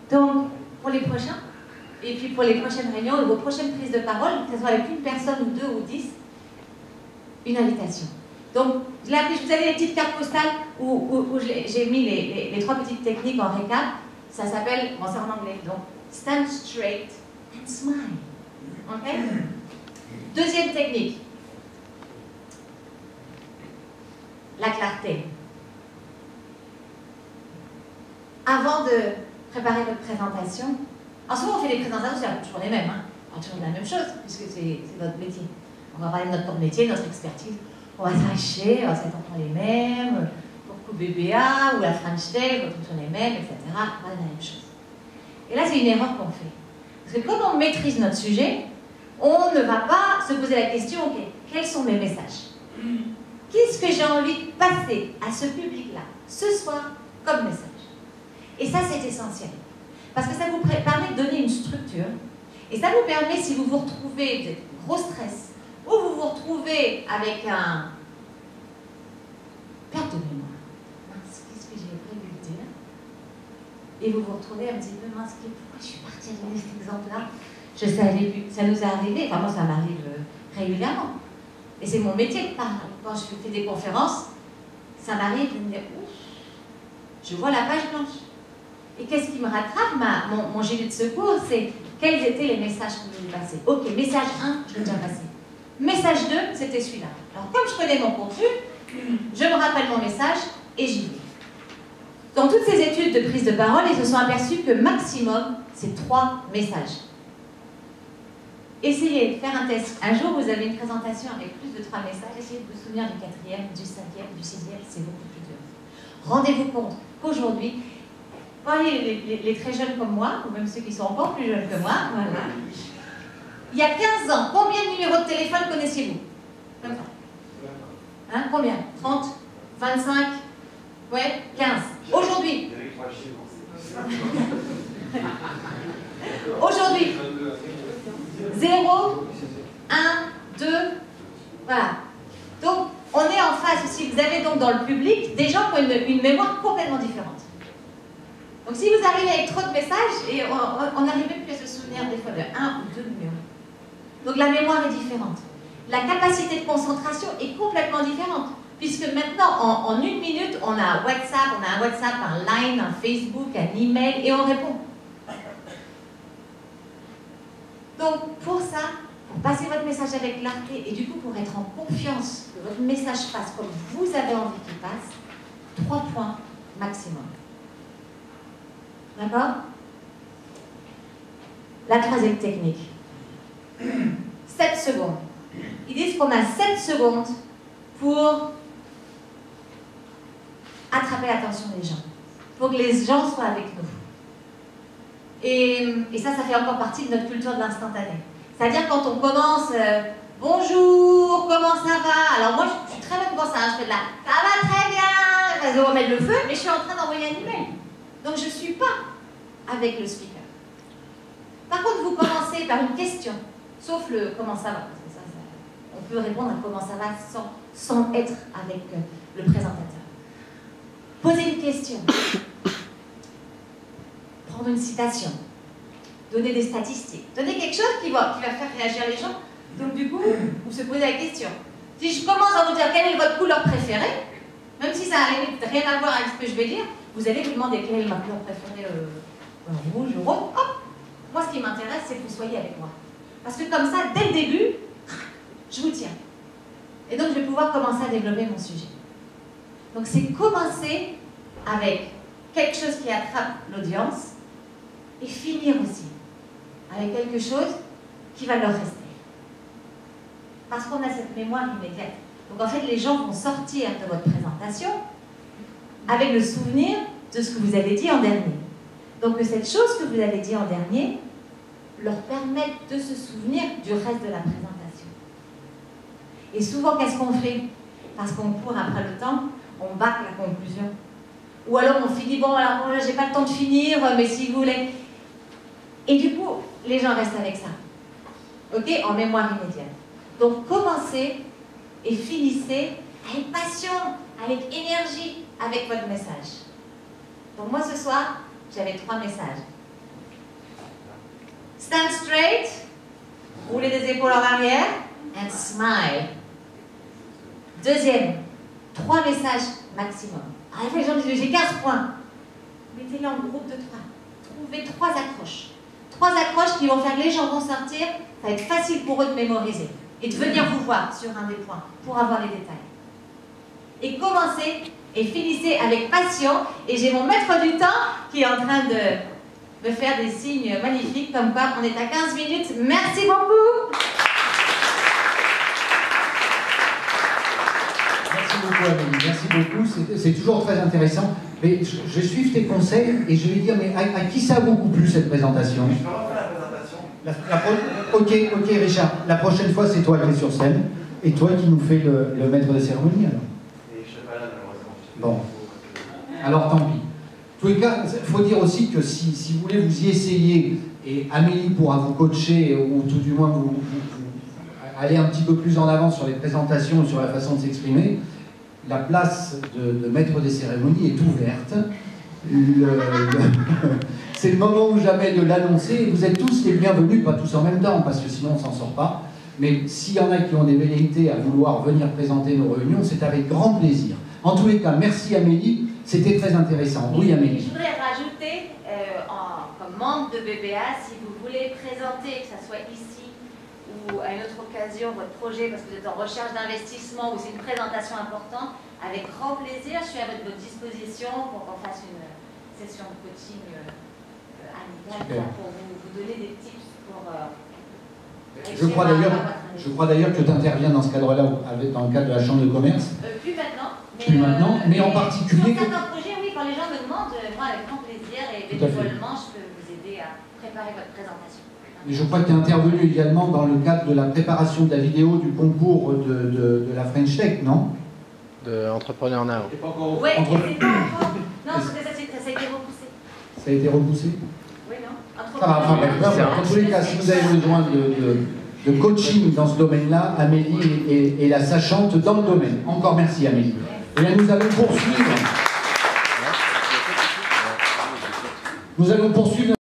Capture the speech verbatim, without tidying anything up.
Donc, pour les prochains, et puis pour les prochaines réunions, ou vos prochaines prises de parole, que ce soit avec une personne ou deux ou dix, une invitation. Donc, je l'ai appris, je vous avais les petites cartes postales où, où, où j'ai mis les, les, les trois petites techniques en récap. Ça s'appelle, bon c'est en anglais, donc, stand straight and smile. Ok? Deuxième technique. La clarté. Avant de préparer votre présentation, en souvent on fait des présentations, c'est toujours les mêmes, hein. On parle toujours de la même chose, puisque c'est votre métier. On va parler de notre métier, de notre expertise. On va s'arracher, on va s'attendre les mêmes, pour B B A ou la French Tech, on va toujours les mêmes, et cetera. On va dire la même chose. Et là, c'est une erreur qu'on fait. Parce que quand on maîtrise notre sujet, on ne va pas se poser la question, ok, quels sont mes messages? Qu'est-ce que j'ai envie de passer à ce public-là, ce soir, comme message? Et ça, c'est essentiel. Parce que ça vous permet de donner une structure. Et ça vous permet, si vous vous retrouvez de gros stress, ou vous vous retrouvez avec un perte de mémoire. Mince, qu'est-ce que j'ai prévu de dire? Et vous vous retrouvez un petit peu, mince, pourquoi je suis partie à donner cet exemple-là? Je savais plus. Ça nous est arrivé, enfin moi ça m'arrive régulièrement. Et c'est mon métier de parler. Quand je fais des conférences, ça m'arrive de me dire, ouf, je vois la page blanche. Et qu'est-ce qui me rattrape? Ma, mon, mon gilet de secours, c'est quels étaient les messages que je voulais passer. Ok, message un, je l'ai déjà passé. Message deux, c'était celui-là. Alors comme je connais mon contenu, je me rappelle mon message et j'y vais. Dans toutes ces études de prise de parole, ils se sont aperçus que maximum, c'est trois messages. Essayez de faire un test. Un jour, vous avez une présentation avec plus de trois messages, essayez de vous souvenir du quatrième, du cinquième, du sixième, c'est beaucoup plus dur. Rendez-vous compte qu'aujourd'hui, voyez les, les, les très jeunes comme moi, ou même ceux qui sont encore plus jeunes que moi, voilà. Il y a quinze ans, combien de numéros de téléphone connaissiez-vous? Comme ça. Hein, combien? trente? vingt-cinq? Ouais, quinze. Aujourd'hui. Aujourd'hui. zéro, un, deux, voilà. Donc, on est en face aussi, vous avez donc dans le public des gens qui ont une, une mémoire complètement différente. Donc, si vous arrivez avec trop de messages, et on n'arrive même plus à se souvenir des fois de un ou deux numéros. Donc, la mémoire est différente. La capacité de concentration est complètement différente. Puisque maintenant, en, en une minute, on a un WhatsApp, on a un WhatsApp, un Line, un Facebook, un email, et on répond. Donc, pour ça, pour passer votre message avec clarté, et du coup, pour être en confiance que votre message passe comme vous avez envie qu'il passe, trois points maximum. D'accord? La troisième technique. sept secondes. Ils disent qu'on a sept secondes pour attraper l'attention des gens, pour que les gens soient avec nous. Et, et ça, ça fait encore partie de notre culture de l'instantané. C'est-à-dire quand on commence, euh, bonjour, comment ça va? Alors moi, je, je suis très bonne pour ça, hein, je fais de la, ça va très bien, je vais remettre le feu, mais je suis en train d'envoyer un email. Donc je ne suis pas avec le speaker. Par contre, vous commencez par une question, sauf le comment ça va, parce que ça, ça, on peut répondre à comment ça va sans, sans être avec euh, le présentateur. Posez une question. Prendre une citation. Donner des statistiques. Donner quelque chose qui va, qui va faire réagir les gens. Donc du coup, vous se posez la question. Si je commence à vous dire quelle est votre couleur préférée, même si ça n'a rien à voir avec ce que je vais dire, vous allez vous demander quelle est ma couleur préférée, euh, rouge ou rose. Hop! Moi, ce qui m'intéresse, c'est que vous soyez avec moi. Parce que comme ça, dès le début, je vous tiens. Et donc, je vais pouvoir commencer à développer mon sujet. Donc, c'est commencer avec quelque chose qui attrape l'audience et finir aussi avec quelque chose qui va leur rester. Parce qu'on a cette mémoire immédiate. Donc, en fait, les gens vont sortir de votre présentation avec le souvenir de ce que vous avez dit en dernier. Donc, que cette chose que vous avez dit en dernier leur permette de se souvenir du reste de la présentation. Et souvent, qu'est-ce qu'on fait? Parce qu'on court après le temps, on bâcle la conclusion. Ou alors on finit, bon, alors bon, j'ai pas le temps de finir, mais si vous voulez. Et du coup, les gens restent avec ça. Ok? En mémoire immédiate. Donc, commencez et finissez avec passion, avec énergie, avec votre message. Donc, moi, ce soir, j'avais trois messages. Stand straight, roulez les épaules en arrière, and smile. Deuxième, trois messages maximum. Ah, les gens disent, j'ai quinze points. Mettez-les en groupe de trois. Trouvez trois accroches. Trois accroches qui vont faire que les gens vont sortir, ça va être facile pour eux de mémoriser et de venir vous voir sur un des points pour avoir les détails. Et commencez et finissez avec passion. Et j'ai mon maître du temps qui est en train de me faire des signes magnifiques comme quoi on est à quinze minutes. Merci beaucoup. Merci beaucoup Amélie, merci beaucoup. C'est toujours très intéressant. Mais je, je vais suivre tes conseils et je vais dire, mais à, à qui ça a beaucoup plu cette présentation? Je vais refaire la présentation. La, la pro... Ok, ok Richard, la prochaine fois c'est toi qui es sur scène et toi qui nous fais le, le maître de cérémonie alors. Et je ne sais pas là malheureusement. Bon, alors tant pis. En tous les cas, il faut dire aussi que si, si vous voulez vous y essayer et Amélie pourra vous coacher ou tout du moins vous, vous, vous aller un petit peu plus en avant sur les présentations et sur la façon de s'exprimer, la place de, de maître des cérémonies est ouverte. Le, le, c'est le moment ou jamais de l'annoncer. Vous êtes tous les bienvenus, pas tous en même temps, parce que sinon on ne s'en sort pas. Mais s'il y en a qui ont des velléités à vouloir venir présenter nos réunions, c'est avec grand plaisir. En tous les cas, merci Amélie, c'était très intéressant. Oui Amélie. Je voudrais rajouter, euh, en, comme membre de B B A, si vous voulez présenter, que ce soit ici ou à une autre occasion, votre projet, parce que vous êtes en recherche d'investissement ou c'est une présentation importante, avec grand plaisir, je suis à votre disposition pour qu'on fasse une session de coaching euh, amicale pour vous, vous donner des tips pour... Euh, je crois d'ailleurs je crois d'ailleurs que tu interviens dans ce cadre-là, dans le cadre de la Chambre de commerce. Euh, plus maintenant. Mais, plus maintenant, euh, mais en particulier... Sur certains projets, oui, quand les gens me demandent, moi avec grand plaisir et bénévolement, je peux vous aider à préparer votre présentation. Mais je crois que tu es intervenu également dans le cadre de la préparation de la vidéo du concours de, de, de la French Tech, non? De Entrepreneur Now. Oui, Entre... c'est pas encore. Non, ça, ça, ça a été repoussé. Ça a été repoussé? Oui, non. Ça va, enfin, en tous les cas, si vous avez besoin de, de, de coaching dans ce domaine-là, Amélie est, est, est la sachante dans le domaine. Encore merci Amélie. Et là, nous allons poursuivre. Nous allons poursuivre.